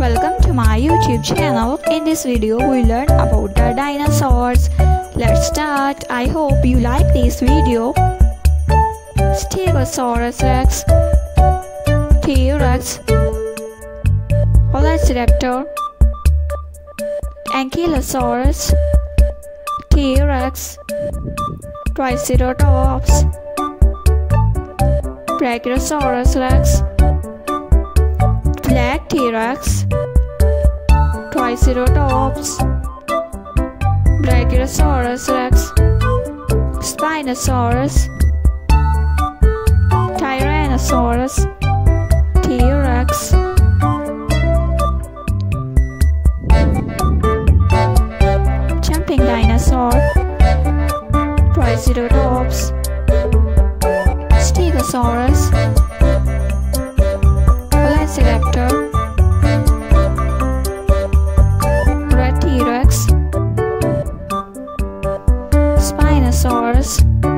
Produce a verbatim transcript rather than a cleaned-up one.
Welcome to my YouTube channel. In this video we learn about the dinosaurs. Let's start. I hope you like this video. Stegosaurus rex, T-Rex, Velociraptor, Ankylosaurus, T-Rex, Triceratops, Brachiosaurus rex, Black T-Rex, Triceratops, Brachiosaurus rex, Spinosaurus, Tyrannosaurus, T-Rex, Jumping Dinosaur, Triceratops, Stegosaurus, Velociraptor, Red T-Rex, Spinosaurus,